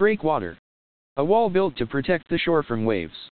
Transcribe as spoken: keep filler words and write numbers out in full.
Breakwater. A wall built to protect the shore from waves.